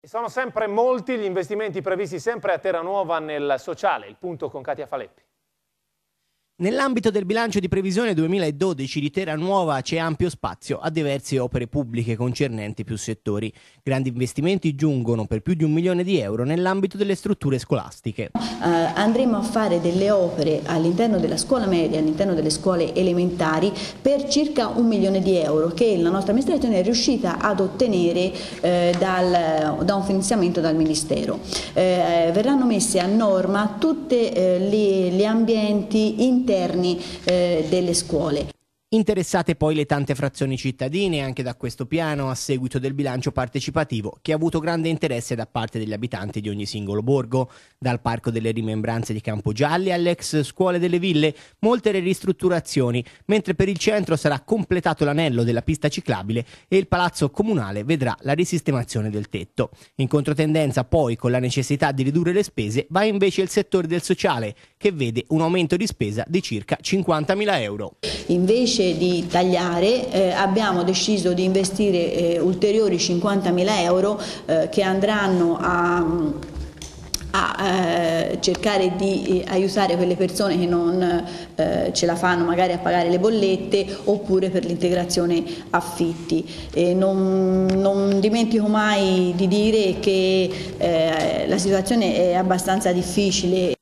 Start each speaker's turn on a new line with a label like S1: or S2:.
S1: Sono sempre molti gli investimenti previsti sempre a Terranuova nel sociale. Il punto con Katia Faleppi.
S2: Nell'ambito del bilancio di previsione 2012 di Terranuova c'è ampio spazio a diverse opere pubbliche concernenti più settori. Grandi investimenti giungono per più di 1 milione di euro nell'ambito delle strutture scolastiche.
S3: Andremo a fare delle opere all'interno della scuola media, all'interno delle scuole elementari per circa 1 milione di euro che la nostra amministrazione è riuscita ad ottenere da un finanziamento dal Ministero. Verranno messe a norma tutti gli ambienti interni delle scuole.
S2: Interessate poi le tante frazioni cittadine anche da questo piano a seguito del bilancio partecipativo che ha avuto grande interesse da parte degli abitanti di ogni singolo borgo, dal Parco delle Rimembranze di Campogialli alle ex scuole delle ville, molte le ristrutturazioni, mentre per il centro sarà completato l'anello della pista ciclabile e il palazzo comunale vedrà la risistemazione del tetto. In controtendenza poi con la necessità di ridurre le spese va invece il settore del sociale che vede un aumento di spesa di circa 50.000 euro.
S3: Invece di tagliare abbiamo deciso di investire ulteriori 50.000 euro che andranno a cercare di aiutare quelle persone che non ce la fanno magari a pagare le bollette oppure per l'integrazione affitti. Non dimentico mai di dire che la situazione è abbastanza difficile.